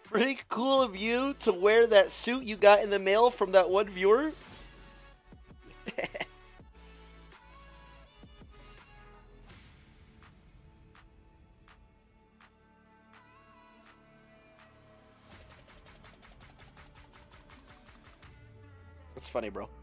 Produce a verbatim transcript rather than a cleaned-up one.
Pretty cool of you to wear that suit you got in the mail from that one viewer. That's funny, bro.